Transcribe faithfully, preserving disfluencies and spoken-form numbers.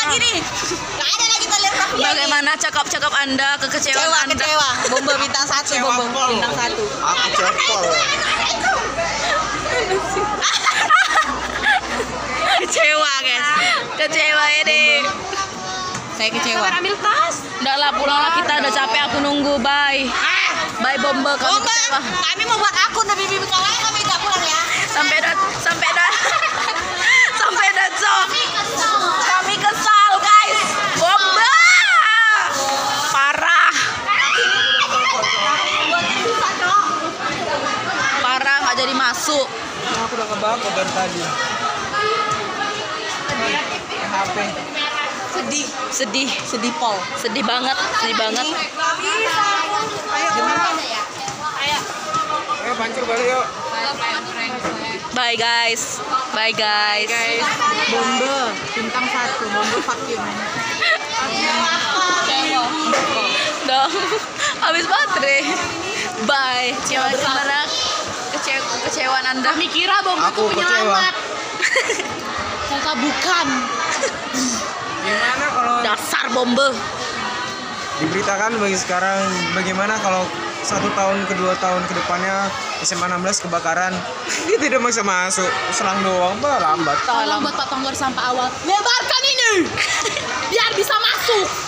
gini. Gak ada lagi tali rafia. Bagaimana cakap-cakap Anda, kekecewaan Kecewa, Anda? kecewa. Bomba bintang satu, bomba bintang satu. Aku cepol. Kecewa guys, kecewa ini. Saya kecewa. Ambil tas. Udah lah, pulanglah kita, udah capek aku nunggu. Bye. Bye Bomba, kami Bomba, kecewa. kami mau buat akun tapi bibi kawan kami tidak pulang ya. Sampai dah, sampai dah, sampai dah sok. Kami kesal guys. Bomba, parah, parah nggak jadi masuk. Aku udah kebakar dari tadi. H P. Sedih, Sedih, sedih pol. sedih banget, sedih banget. Ayo gimana? Ayo pancur balik yuk. Bye guys, bye guys. Bomba bintang satu, bomba vacuum. Dong, habis baterai. Bye. Gimana kece kecewaan Anda? Kami kira bomba Aku itu kecewa. penyelamat. Ternyata bukan. Gimana kalau Dasar Bomba. diberitakan bagi sekarang bagaimana kalau satu tahun kedua tahun kedepannya S M A enam belas kebakaran, dia tidak bisa masuk, selang doang, bah lambat. Tolong buat Pak Tonggor sampai awal. Lebarkan ini biar bisa masuk.